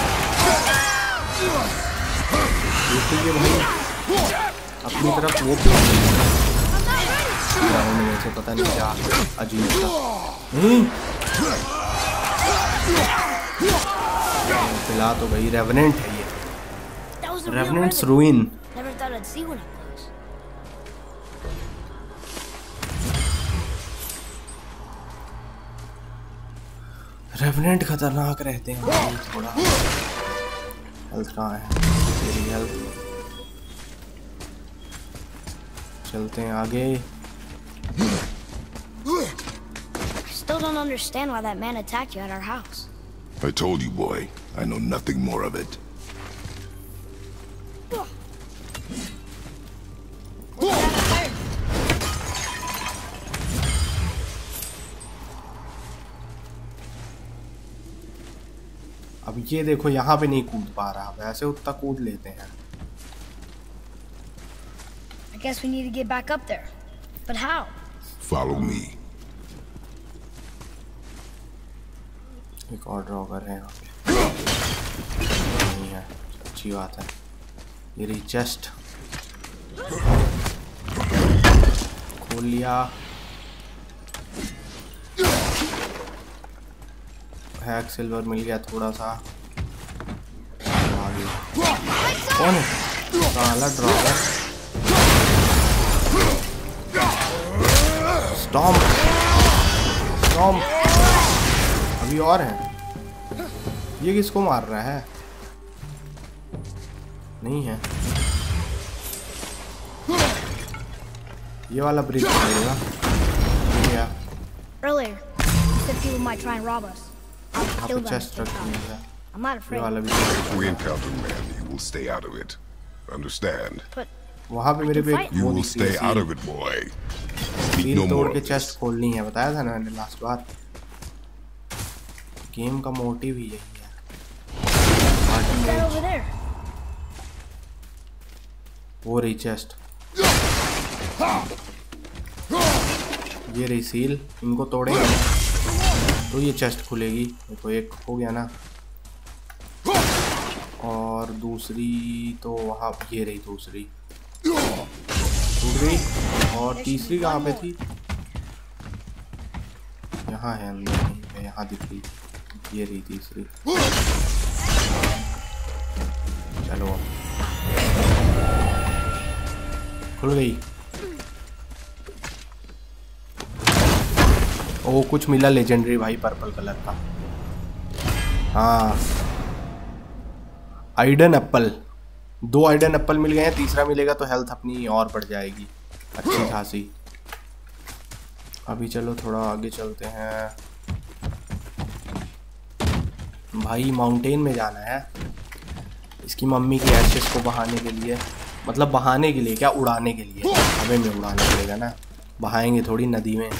देखिए भाई अपनी तरफ वो में से पता नहीं क्या अजीब सा फिलहाल तो भाई रेवेनेंट है ये, revenants ruin. Never thought I'd see one of those. Revenant खतरनाक रहते हैं भाई। थोड़ा हेल्थ कहाँ है मेरी हेल्थ। चलते हैं आगे। Still don't understand why that man attacked you at our house. I told you, boy. I know nothing more of it. अब ये देखो यहाँ पे नहीं कूद पा रहा, वैसे उतना कूद लेते हैं। I guess we need to get back up there. But how? Follow me. एक और ड्रॉगर है यहाँ पे, नहीं है, अच्छी बात है। ये रही चेस्ट, खोल लिया। हैक सिल्वर मिल गया थोड़ा सा। आगे कौन है? काला ड्रॉगर। स्टॉम्प स्टॉम्प अभी और है। ये किसको मार रहा है? नहीं है, ये वाला ब्रिज मिलेगा। क्या Earlier, you said people might try and rob us. I'll यहाँ kill पे them if चेस्ट they रखी come. है। I'm not ये afraid. वाला भी If we encounter men, you will stay out of it. Understand? But वहाँ पे मेरे पे fight. You वो will दिख रही stay है, out seal. of it, boy. Speak seal no तोड़ more के of चेस्ट this. खोलनी है, बताया था ना मैंने लास्ट बार। गेम का मोटिव ही यही है। what's that over there? वो रही चेस्ट, ये रही सील। इनको तोड़ेंगे तो ये चेस्ट खुलेगी। देखो एक हो गया ना, और दूसरी तो वहाँ, ये रही दूसरी टूट गई। और तीसरी कहाँ पे थी? यहाँ है अंदर कहीं पे, यहाँ दिख रही। ये रही तीसरी। चलो खुल गई। ओ कुछ मिला लेजेंडरी भाई पर्पल कलर का। हाँ आइडन एप्पल, दो आइडन एप्पल मिल गए हैं, तीसरा मिलेगा तो हेल्थ अपनी और बढ़ जाएगी अच्छी खासी। अभी चलो थोड़ा आगे चलते हैं भाई, माउंटेन में जाना है इसकी मम्मी की एशेस को बहाने के लिए, मतलब बहाने के लिए क्या, उड़ाने के लिए, हवा में उड़ाना पड़ेगा ना, बहाएंगे थोड़ी नदी में।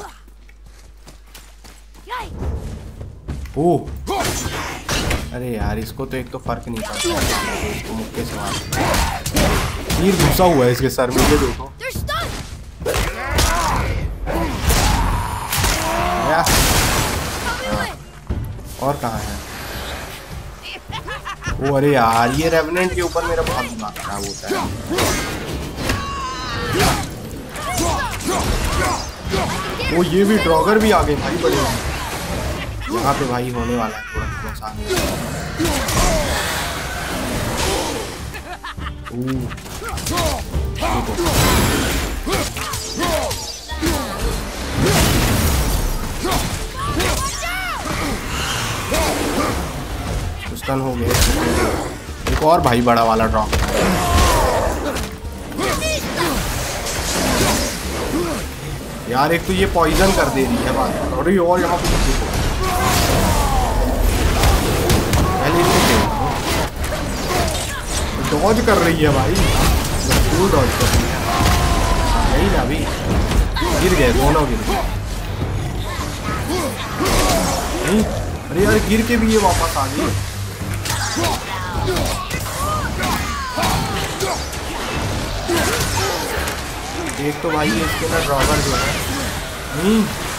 ओह अरे यार इसको तो एक तो फर्क नहीं पड़ता है, इसको मुक्के से मार, तीर घुसा हुआ है इसके सर में, ये देखो। और कहाँ है वो? अरे यार ये रेवेनेंट के ऊपर मेरा बहुत दिमाग खराब होता है। वो ये भी ड्रॉगर भी आ गए भाई बड़े, यहाँ पे भाई होने वाला है थोड़ा नुकसान। स्टन हो गया। एक और भाई बड़ा वाला ड्रॉप। यार एक तो ये पॉइजन कर दे रही है बात, और और यहाँ पे पहले डॉज कर रही है भाई, फुल डॉज कर रही है। यही ना अभी गिर गए दोनों, गिर गए। नहीं अरे यार गिर के भी ये वापस आ गई। एक तो भाई इसके ना ड्रॉगर जो है नहीं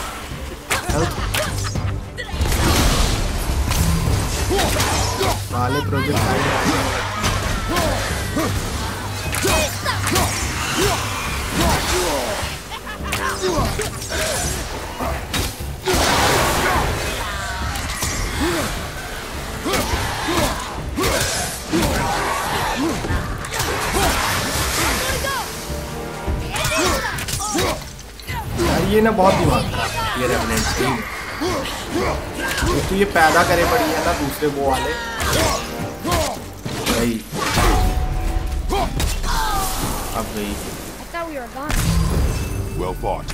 साले प्रोजेक्ट ये ना बहुत दिमाग खराब ये रेवेनेंट की, तो ये पैदा करे पड़ी है ना दूसरे वो वाले भाई। अब गई। Well fought.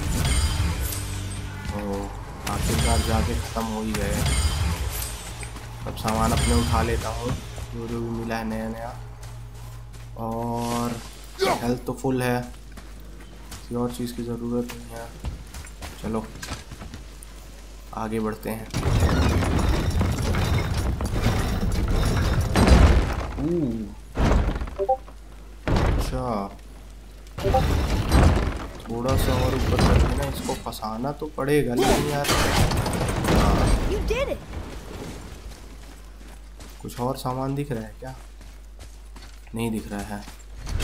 ओ आखिरकार जाके खत्म हो ही गए। अब सामान अपने उठा लेता हूँ जो जो भी मिला है नया नया, और हेल्थ तो फुल है, किसी और चीज़ की ज़रूरत नहीं है। चलो आगे बढ़ते हैं। अच्छा थोड़ा सा और ऊपर करके ना इसको फंसाना तो पड़ेगा, लेकिन यार कुछ और सामान दिख रहा है क्या? नहीं दिख रहा है।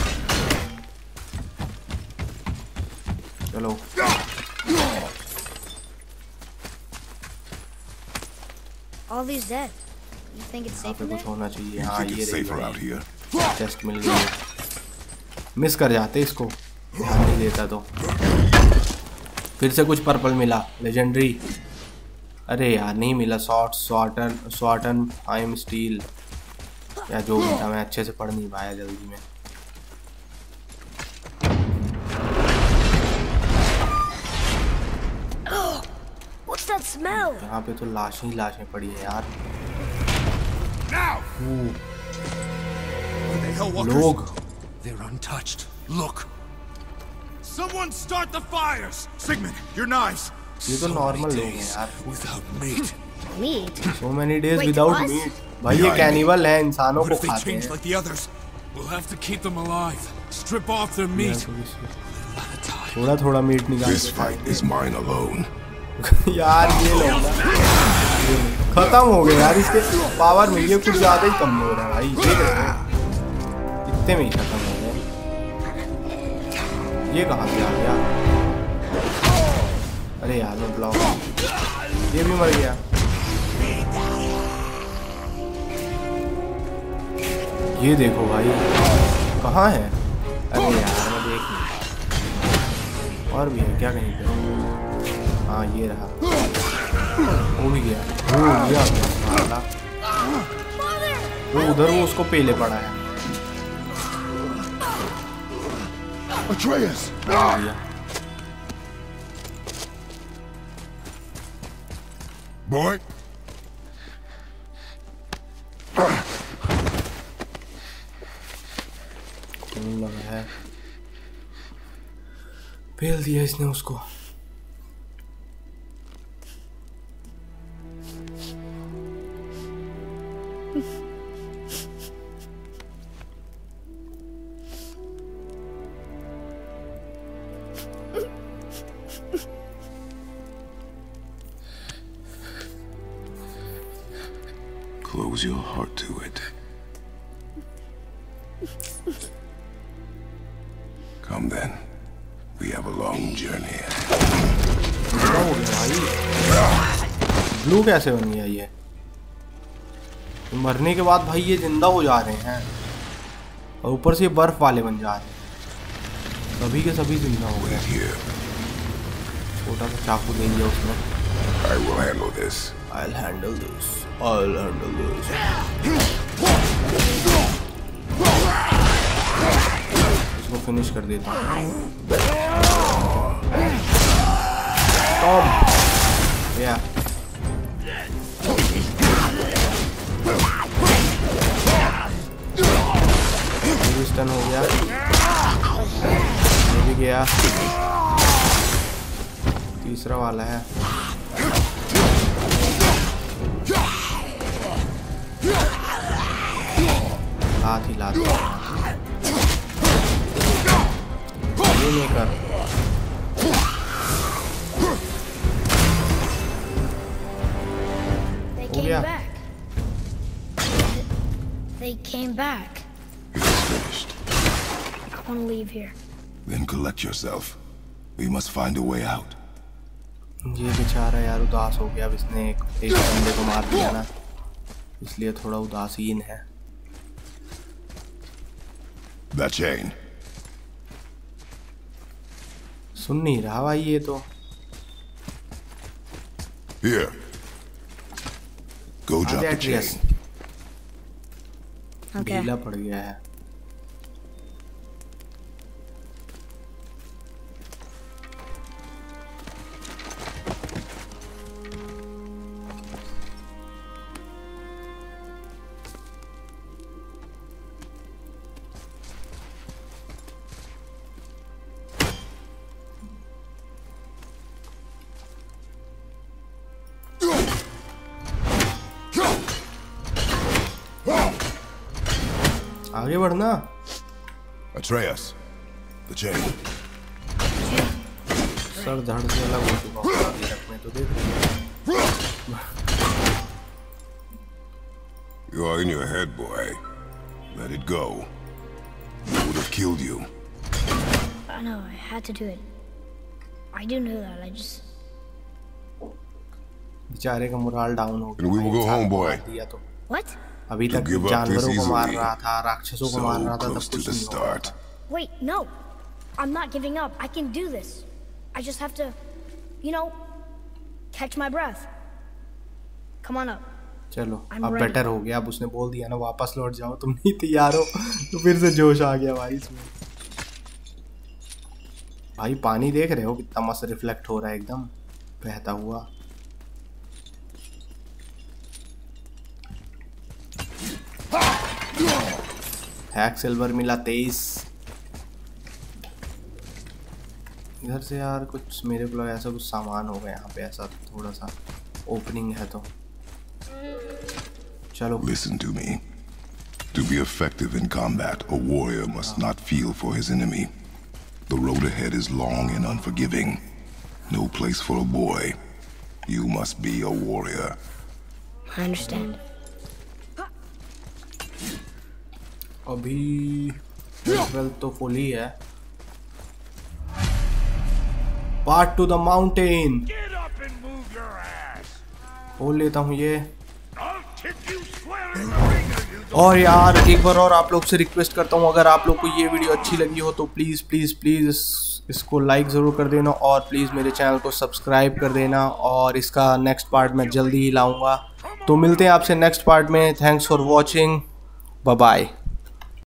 चलो All these dead. You think it's safe in there? कुछ होना चाहिए। हाँ ये रही, टेस्ट मिल गई। मिस कर जाते इसको, ध्यान नहीं देता तो। फिर से कुछ पर्पल मिला लेजेंडरी। अरे यार नहीं मिला। Short shorten shorten time steal या जो भी था, मैं अच्छे से पढ़ नहीं पाया जल्दी में। That smell. यहाँ पे तो लाशें ही लाशें पड़ी है यार। लोग They're untouched. Look. Someone start the fires. Sigmund, your knives. ये तो नॉर्मल लोग हैं यार। Without meat. Meat. So many days without meat. भाई ये कैनिबल है, इंसानों को खाते हैं। Like the others. We'll have to keep them alive. Strip off their meat. थोड़ा थोड़ा मीट निकाल। This fight is mine alone. यार ये लोग खत्म हो गए यार, इसके पावर मिल गए, कुछ ज्यादा ही कम हो रहा है भाई। देख रहे हैं इतने में ही खत्म हो गए। ये कहाँ से आ गया? अरे यार मैं ब्लॉक, ये भी मर गया। ये देखो भाई कहाँ है? अरे यार मैं देख नहीं। और भी है क्या कहीं पे? हाँ ये रहा, वो भी गया, वो गया मारा। वो उधर वो उसको पेले पड़ा है। Atreus! Boy. खून लगा है, पेल दिया इसने उसको। Close your heart to it. Come then. We have a long journey. क्या हो गया भाई? ब्लू कैसे बन गया ये? मरने के बाद भाई ये जिंदा हो जा रहे हैं और ऊपर से ये बर्फ वाले बन जा रहे हैं। सभी के सभी जिंदा हो गए। छोटा सा चाकू दे दिया उसने। I will handle this. I'll handle this. I'll handle this. इसको फिनिश कर देता हूँ। टॉम, या स्टन हो गया, ये भी गया। तीसरा वाला है। लात ही लात ये नहीं कर। They came back. They came back. It's finished. I want to leave here. Then collect yourself. We must find a way out. ये बेचारा यार उदास हो गया। अब इसने एक एक बंदे को मार दिया ना, इसलिए थोड़ा उदासीन है। That chain. सुन नहीं रहा भाई ये तो। Here. Go drop the chain. Okay. ढीला पड़ गया है। आगे बढ़ना। Atreus. The chain. सर धड़ से अलग हो चुका होगा अभी तक में तो देख। You are in your head, boy. Let it go. It would have killed you. I know, I had to do it. I do know that, I just... बेचारे का मोरल डाउन हो And we will go home, boy. दिया तो What? अभी तक give up जानवरों this को मार easily. रहा था, राक्षसों को मार So रहा था, close तब to कुछ the नहीं हो रहा start. था। Wait, no. I'm not giving up. I can do this. I just have to, you know, catch my breath. Come on up. चलो I'm अब ready. बेटर हो गया। अब उसने बोल दिया ना वापस लौट जाओ, तुम नहीं तैयार हो, तो फिर से जोश आ गया भाई इसमें। भाई पानी देख रहे हो कितना मस्त रिफ्लेक्ट हो रहा है, एकदम बहता हुआ। हैक सिल्वर मिला तेईस। इधर से यार कुछ मेरे को लगा ऐसा कुछ सामान होगा यहाँ पे, ऐसा थोड़ा सा ओपनिंग है तो चलो। Listen to me. To be effective in combat, a warrior must not feel for his enemy. The road ahead is long and unforgiving. No place for a boy. You must be a warrior. I understand. अभी twelve तो full ही है। Part two the mountain. Get up and move your ass. खोल लेता हूँ ये। I'll और यार एक बार और आप लोग से रिक्वेस्ट करता हूँ, अगर आप लोग को ये वीडियो अच्छी लगी हो तो प्लीज़ प्लीज़ प्लीज़ इस, इसको लाइक ज़रूर कर देना और प्लीज़ मेरे चैनल को सब्सक्राइब कर देना। और इसका नेक्स्ट पार्ट मैं जल्दी ही लाऊंगा। तो मिलते हैं आपसे नेक्स्ट पार्ट में। Thanks for watching, bye bye.